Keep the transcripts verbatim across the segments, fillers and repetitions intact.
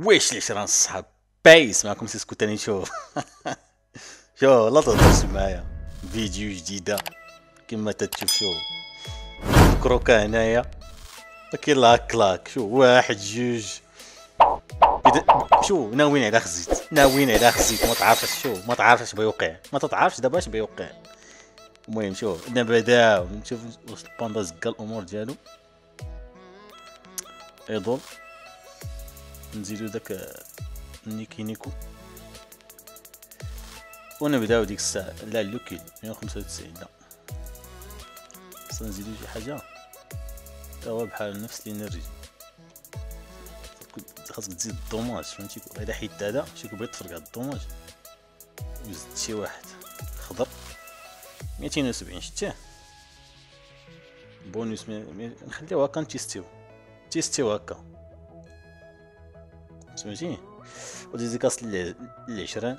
واش العشرة الصحاب بايس معكم سيسكو تاني. شوف شوف لا تهضرش معايا، فيديو جديدة كما تتشوف. شوف كروكا هنايا ما كاين لا كلاك. شوف واحد جوج بدا... شو ناويين على خزيت، ناويين على خزيت ما تعرفش. شو ما تعرفش اش بيوقع، ما تتعرفش دابا اش بيوقع. المهم شوف دابا بداو نشوف وسط الباندا زكا الامور ديالو. ايضول نزيدو داك نيكي نيكو ونبداو ديك الساعة. لا لوكيل مية وخمسة وتسعين لا خصنا نزيدو شي حاجة تا هو بحال نفس الانرجي. خاصك تزيد الدوماج فهمتي. الا حيدت هذا شي بغيت تفرق هاد الدوماج وزدت شي واحد خضر ميتين وسبعين شتيه بونوس. نخليو هكا نتيستيو تيستيو هكا سمعتي. وديزيكاس للعشرين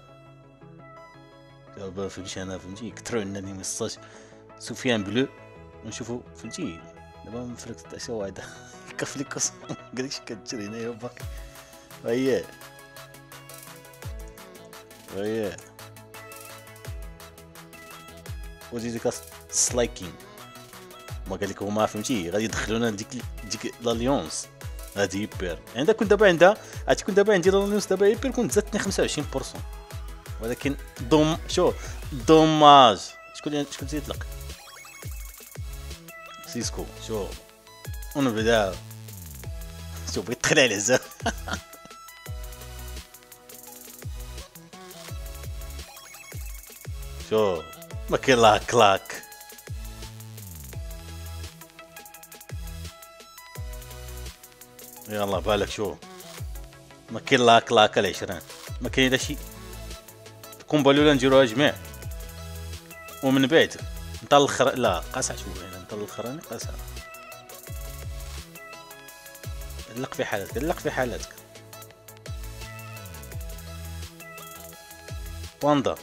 دابا فهمتي. انا فهمتي كثروا عندنا لي ميساج سفيان بلو ونشوفو فهمتي. دابا مفرق تاع شي واحد كافليكوس قالك اش كتجري هنايا باقي. هيا هيا وديزيكاس سلايكين ما قال لك هما فهمتي غادي يدخلونا ديك ديك لاليونس هادي بير. عندها كنت دابا عندها عاد كنت دابا عندي لاليونس دابا بير كنت زادتني خمسة وعشرين بالمية. ولكن دوم شو دوماج. شكون شكون تيطلق سيسكو. شو ونبداو شو بغيت تخلع على العزاف. شو ما كاين لا كلاك. يلا بالك شو ما كاين لا كلاك العشرين ما كاين لا شي. كومبا الاولى نديروها جميع ومن بعد نتا الاخر لا قاصح شويه نتا الاخراني قاصح. علق في حالتك علق في حالتك. باندا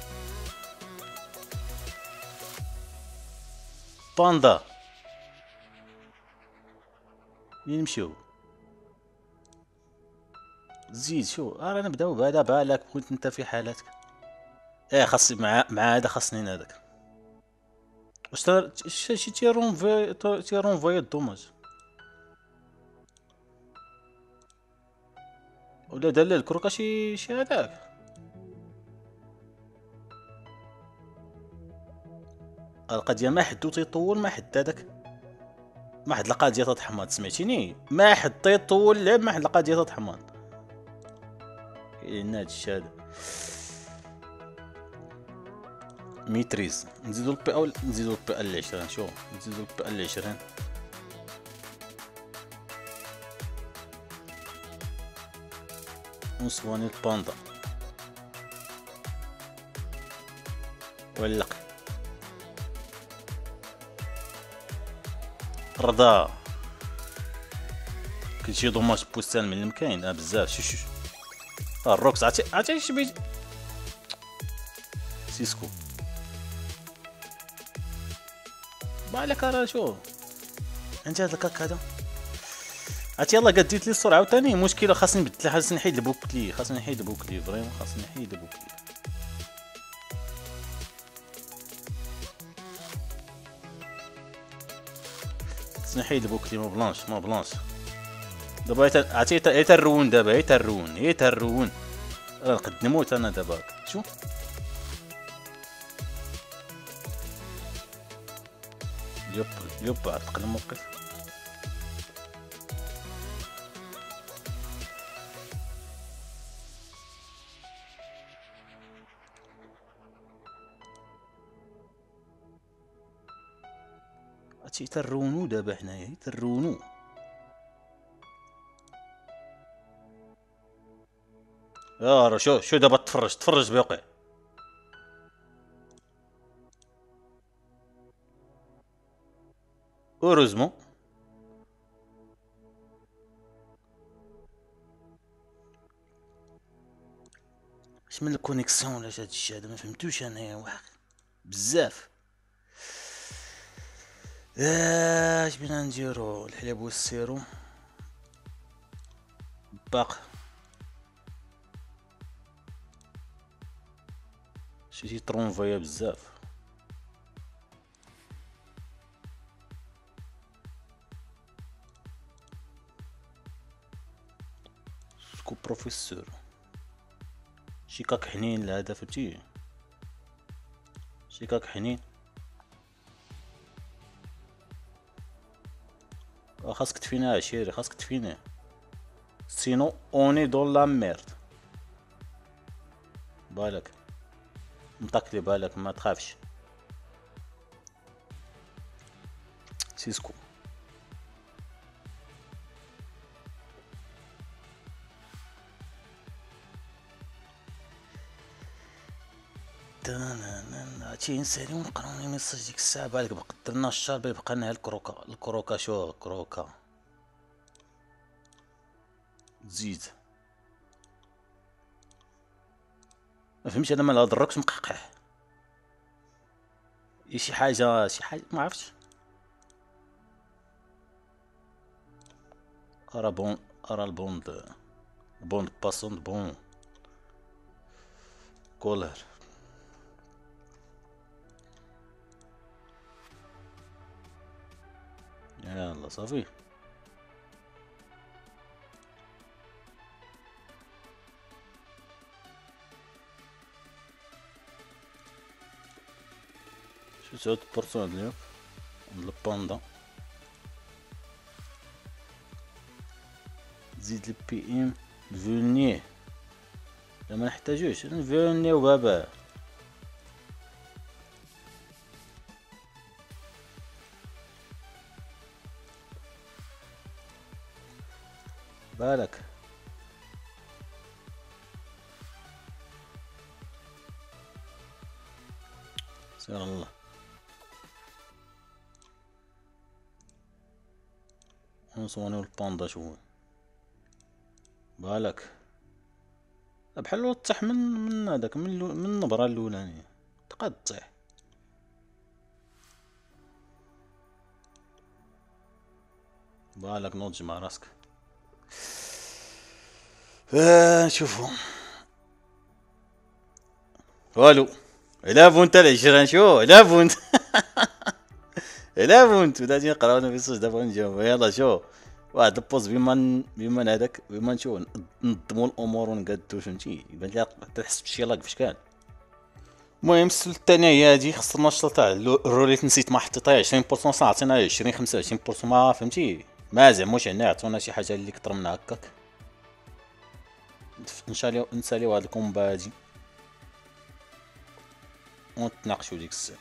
باندا منين نمشيو. زيد شو رانا نبداو بهذا بالك كنت انت في حالتك. ايه خاصني مع مع هذا خاصني هذاك. واش شي تيرون في تيرون فوي الدوماج ولا دار ليه الكروكا شي شي هذاك. القضيه ما حدو تيطول ما حد هذاك ما حد القضيه تتحمض. سمعتيني ما حد تيطول اللعب ما حد القضيه تتحمض. كاين هاد الشيء هذا ميتريز. نزيدو البي او نزيدو البي ال عشرين. شوف نزيدو البي ال عشرين ونصواني الباندا ولق رضا. كلشي دوماج بوستان من المكاين. اه بزاف شو شو اه الروكس عرفتي عرفتي اش بيجي سيسكو بالك. راه شو انت هاد الكاك هذا عرفتي. يلاه قد ديت لي الصورة عاوتاني مشكلة. خاصني نبدل خاصني نحيد البوكلي خاصني نحيد البوكلي فريمون خاصني نحيد البوكلي. خاصني نحيد البوكلي ما بلانش ما بلانش. دابا عرفتي هي ترون دابا هي ترون هي ترون راه نقد نموت انا دابا. شو يوب يوب عتق الموقف. هادشي ترونو دابا حنايا ترونو. يا راه شو شو دابا تفرج تفرج بيوقع. اوروزمون اش من الكونيكسيون ولا هاد الشيء هذا ما فهمتوش انايا واحد بزاف. اش بينا نديرو الحليب والسيرو باق شتي ترونفايا بزاف. سكو بروفيسور شي كاك حنين لهذا فهمتي، شي كاك حنين. خاصك تفينا عشيري، خاصك تفينا، سينو اوني دون لا ميرد. بالك نطاك لي بالك، ما تخافش. سيسكو هادشي نسالي ونقراوني ميساج ديك الساعة. بالك بقى درنا الشهر بقى لنا الكروكا، الكروكا شو كروكا تزيد. ما فهمتش انا مال هاد الروكس مقحقح، شي حاجة شي حاجة ما عرفتش. ارا بون ارا البوند بوند باسون بون كولر. يلا صافي. شو سعود بورسون اليوم من الباندا. تزيد البي ام فولنيه، لا ما نحتاجوش فولنيه وبابا. بالك سير الله. نصونيو الباندا شوي. بالك بحال طيح من من هذاك من من النبره الاولانيه تقاد طيح. بالك نوض مع راسك. آه نشوفو والو. الا فونت العشرين شو الا فونت الا فونت ولاتي نقراونا في الصوت دابا نجاوب. يلا شو واحد البوز بما بما هذاك بما نشوف ننظموا الامور ونقادو فهمتي، يبان لي تحس بشي لاك فاش كان. المهم السلة الثانية هي هادي، خصنا نشطو تاع الروليت نسيت ما حطيتها عشرين بورسون صح عطينا عشرين خمسة وعشرين بورسون ما فهمتي، ما زعموش عنا عطونا شي حاجة اللي كتر من هكاك. نشاليو نساليو هاد الكومبا هادي ونتناقشو ديك الساعة.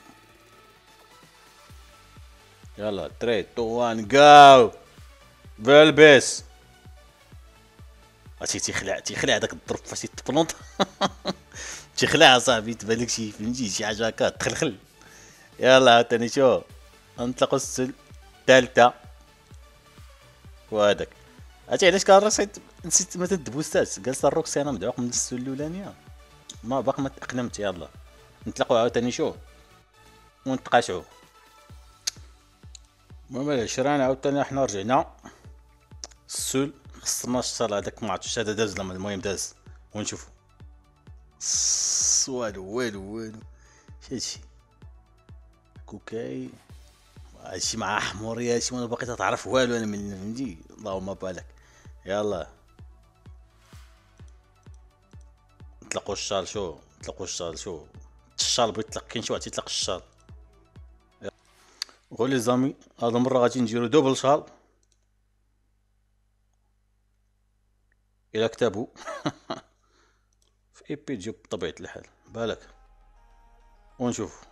يلا تري تو وان جاو. بلبس هادشي تيخلع تيخلع داك الضرب فاش تبلونط تيخلع اصاحبي، تبان لك شي فهمتي شي حاجة هكا تخلخل. يلا عاوتاني شو نطلقو السل الثالثة وهداك. عرفتي علاش كان رصيد نسيت ما تدبوستاش جالسة الروكسي انا مدعوق من السل الاولانية ما باقي ما تأقلمت. يلا نطلقو عاوتاني شو ونتقاشعو. المهم العشرين عاوتاني حنا رجعنا السول. خصنا الشهر هذاك ما عرفتش هذا داز لما المهم داز ونشوفو. والو والو والو هادشي كوكاي هادشي مع حمورية هادشي وانا باقي تتعرف والو انا من فهمتي. اللهم بالك. يلا نطلقو الشال شو نطلقو الشال شو الشال بغيت يطلق كاين شي واحد تيطلق الشال. غو لي زامي هاد المرة غادي نديرو دوبل شال الى كتبو في اي بي تجيب بطبيعة الحال. بالك ونشوف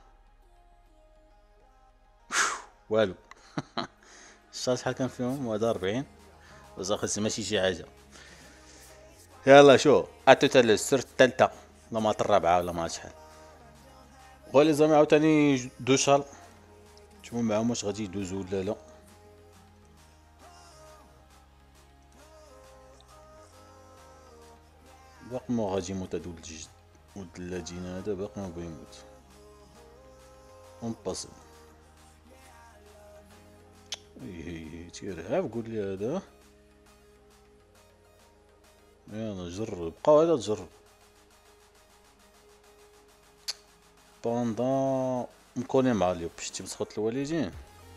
والو الشال شحال كان فيهم هذا أربعين بصح خاص ماشي شي حاجة. يلا شو اتوتا السر الثالثة لا مات الرابعة ولا مات شحال. غو لي زامي عاوتاني دو شال نشوفو معاهم واش غادي يدوزو ولا لا. باقي ما غادي يموت هاد ولد الجد ولد الذين هذا باقي ما بغا يموت. اونباسي ايه تيرهاب قول لي هذا. يلا جرب بقاو هذا تجرب. سبوندون مكونين مع اليوب. شتي مسخوط الوالدين،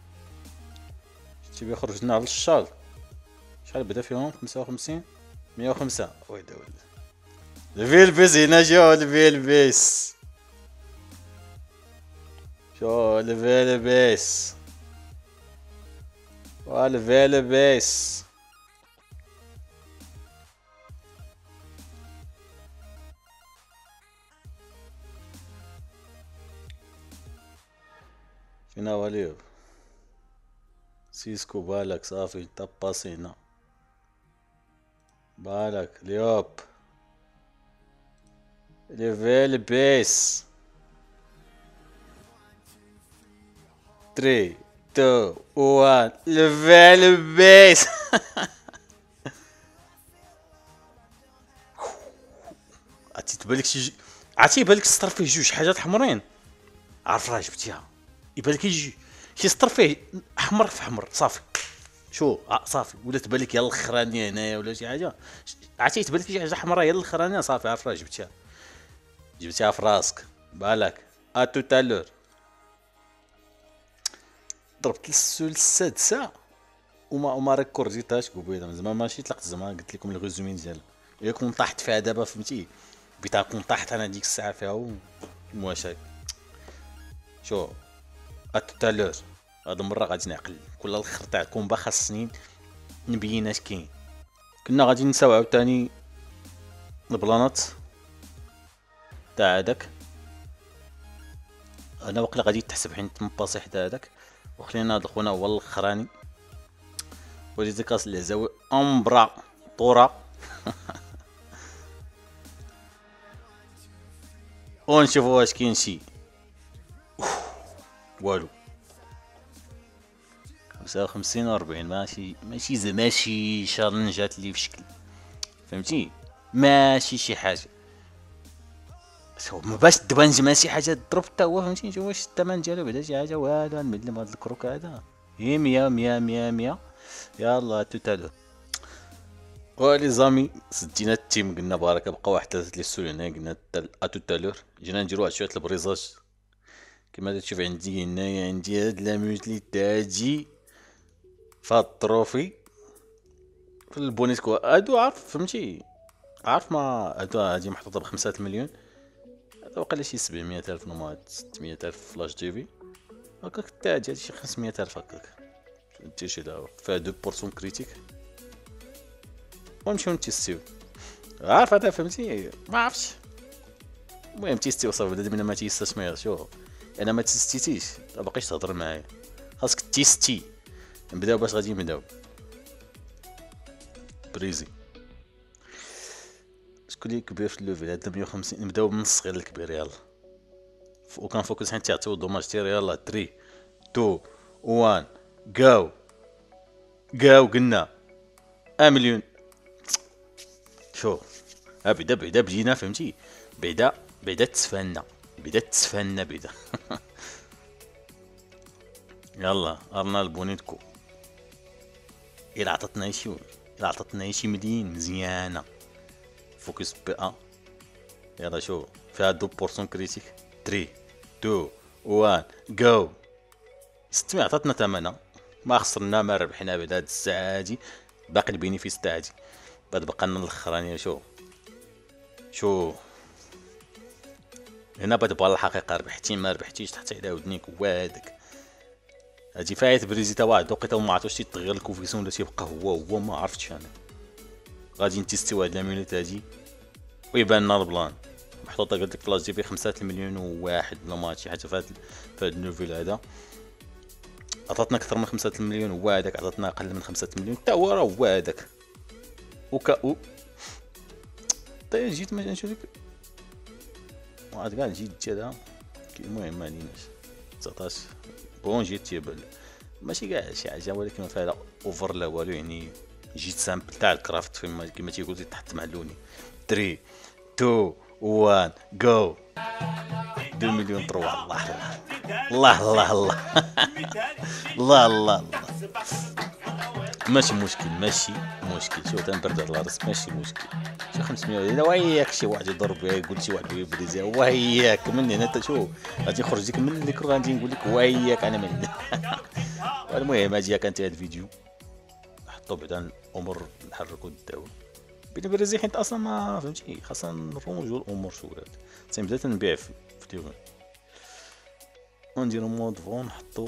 شتي بيخرج لنا على الشال. شحال بدا فيهم؟ خمسة وخمسين مية وخمسة. ويلي ويلي الفيلبس هنا. شو الفيلبس، شو الفيلبس والفيلبس. فينا هو اليوب؟ سيسكو بالك صافي طباسينا بالك اليوب. الفيلبس ثلاثة اثنين واحد. الفيلبس عرفتي تبالك شي، عرفتي يبالك السطر فيه جوج حاجات حمرين. عرف راه جبتيها، يبالك يجي شي سطر فيه احمر في احمر صافي. شو صافي ولا تبالك يا الاخرانيه هنايا ولا شي حاجه. عرفتي تبالك شي حاجه حمراء هي الاخرانيه صافي. عرف راه جبتيها، جبتيها في راسك بالك. ا تو تالور ضربت السول السادسه وما وما ريكورديتهاش قبيله. زعما ماشي طلقت، زعما قلت لكم الريزومي ديالها. الا كون طاحت فيها دابا فهمتي، بيتا كون طاحت انا ديك الساعه فيها ومواشاك. شو اتالور هاد المره غادي نعقل كل الاخر تاع الكومبا. خاصني نبين اش كاين. كنا غادي نساو عاوتاني البلانات تاع هذاك. انا واقيلا غادي تحسب حيت مباسي حدا هذاك. وخلينا هاد خونا هو الاخراني وليدي كاس العزاوي امبرا طورا ونشوفوا واش كاين شي. والو خمسة وخمسين و أربعين ماشي ماشي زعما ماشي شالنجات اللي في شكل فهمتي، ماشي شي حاجه. شوف ما باش تبان زعما شي حاجه تضرب حتى هو فهمتي. نشوف واش الثمن ديالو بعدا شي حاجه. والو نمدلم هاد الكروك هذا هي مية مية مية مية. يلا توتالو ولي زامي سدينا التيم. قلنا بارك بقى واحد ثلاثه لي السول هنا. قلنا اتوتالور جينا نديرو واحد شويه البريزاج كما تشوف عندي هنايا. عندي هاد لاموت لي تاجي فهاد الطروفي في البونيسكو هادو. عارف فهمتي، عارف ما هادو هادي محطوطه بخمسة المليون. هذا وقيلا شي سبعمية الف نومات ستمية الف فلاش تي في هكاك. التاج هادي شي خمسمية الف هكاك. دير شي دعوة فيها دو بورسون كريتيك ونمشيو نتيستيو. عارف هذا فهمتي ما عرفتش. المهم تيستيو صافي. بدا من ما تيستاش ما شوف انا ما تيستيتيش باقيش تهضر معايا. خاصك تيستي. نبداو باش غادي نبداو بريزي. شكون اللي كبير في الليفل هذا مية وخمسين؟ نبداو من الصغير للكبير. يلا وكان فوكس حيت تيعطيو دوماج تير. يلا ثلاثة اثنين واحد جو جو. قلنا واحد مليون. شوف ها بعدا بعدا بدينا فهمتي. بعدا بعدا تسفلنا بعدا تسفلنا بعدا يلا ارنا البونيتكو. الى عطاتنا شي الى عطاتنا شي مدين مزيانه. فوكس بي ان. يلا شوف فيها دو بورسون كريتيك. ثلاثة اثنين واحد جو. ستمية عطاتنا ثمنها. ما خسرنا ما ربحنا بعد هاد الساعه هادي. باقي البينيفيس تاع هادي بعد بقى لنا الاخرانيه. شوف شوف هنا بغيت تبان الحقيقه. ربحتي ما ربحتيش تحت على ودنيك وهذاك. هادي فايت بريزي تا واحد وقيته وما عرفتش تيتغير الكوفيسيون ولا تيبقى هو هو ما عرفتش انا. غادي نتيستيو هاد لامينوت هادي ويبان لنا البلان. محطوطه قلت لك فلاش جي بي خمسة المليون وواحد ولا ما شي حاجه. فهاد فهاد النوفيل هذا عطاتنا اكثر من خمسة المليون وهذاك عطاتنا اقل من خمسة المليون حتى هو راه هو هذاك. وكا و طيب جيت ما نشوف لك واحد كاع جيت هذا. المهم ما عليناش تسعطاش بون جيت تيبان ماشي كاع شي حاجه ولكن ما فيها اوفر لا والو. يعني جيت سامبل تاع الكرافت فيما كما تيقول تحت معلوني. ثلاثة اثنين واحد جو. اثنين مليون تروح. الله الله الله الله الله الله الله ماشي مشكل ماشي مشكل. شوف تنبرد على الراس ماشي مشكل. شي خمسمية الا وياك شي واحد يضرب بها يقول شي واحد يبريزيها وياك من هنا انت شوف غادي يخرج لك من الميكرو غادي نقول لك وياك انا من المهم هادي كانت هاد الفيديو نحطو بعدا الامور نحركو الدواء بين بريزي حيت اصلا ما فهمتي خاصنا نرونجو الامور شويه تنبدا تنبيع في ديون ونديرو مود فون نحطو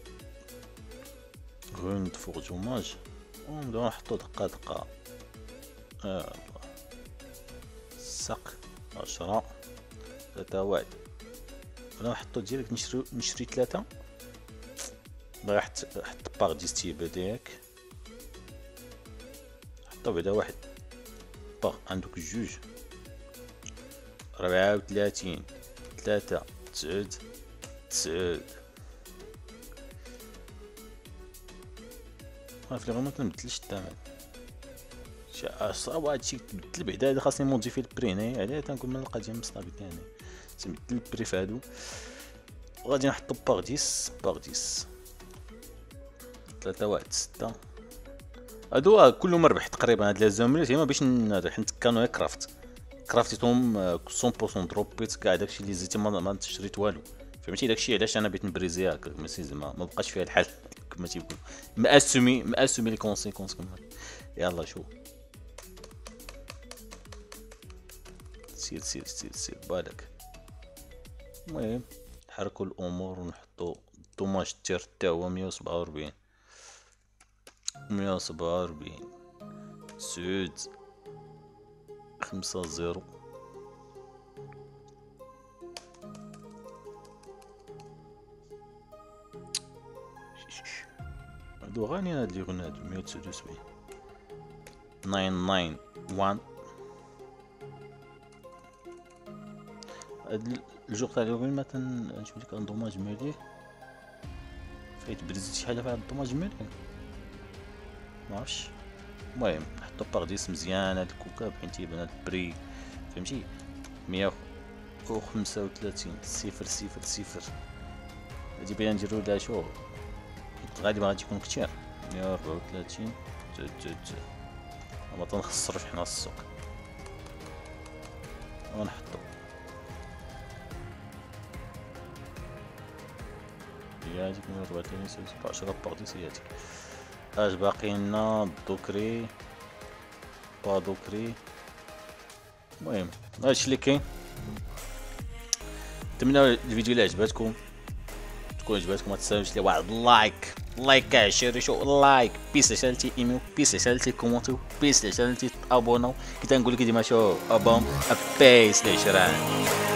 غوند فوق جوماج ونبداو نحطو دقه دقه آه. ساق عشرة ثلاثة واحد انا نحطو ديريكت نشري نشري ثلاثة باغي حط حط باغ ديستيبا ديالك حطو بعدا واحد باغ عندك جوج ربعة وثلاثين ثلاثة تسعود تسعود ما في ما تنبدلش الثمن شي صعب هادشي تبدل بعدا هذا خاصني نموديفي البري هنايا علاه تنقول من القضيه مصطابي تاني تنبدل البري فهادو وغادي نحطو باغ ديس باغ ديس ثلاثة واحد ستة هادو كلهم مربح تقريبا هاد لازمريت هما باش حيت كانوا كرافت كرافتيتهم مية بالمية دروبيت كاع داكشي اللي زيتي ما شريت والو فهمتي داكشي علاش انا بغيت نبريزيها هكا ماشي زعما ما بقاش فيها الحل كما تيقولوا ماسومي ماسومي لي كونسيكونس كما يلا شوف سير سير سير سير بالك المهم نحركو الامور ونحطو الدوماج تير تا هو مية وسبعة وربعين مية وسبعة وربعين تسعود خمسة زيرو هادو غانيين هاد لي غنى هادو مية وتسعود وسبعين ناين ناين وان هاد الجوغ تاع اليومين ما تنشوف لك ان دوماج مليح فايت بريزيت شي حاجه فيها الدوماج مليح معرفتش المهم نحطو باغ ديس مزيان هاد الكوكا بحال تيبان هاد البري فهمتي مية وخمسة وثلاثين صفر صفر صفر هادي بغينا نديرو لها شو غالبا غادي يكون كتير مية وربعة وثلاثين تت تت ما تنخسروش حنا السوق ونحطو هي هاديك مية وربعة وثلاثين صفر عشرة باغ ديس هي هاديك اش باقي لنا دوكري با دوكري المهم هادشي اللي كاين نتمنى الفيديو اللي عجباتكم تكون عجباتكم ما تنساوش لي واحد لايك لايك عشري شو لايك بيس لشالتي ايميو بيس لشالتي كومونتيو بيس لشالتي ابوناو كي تنقول لك ديما شو ابون بيس لعشران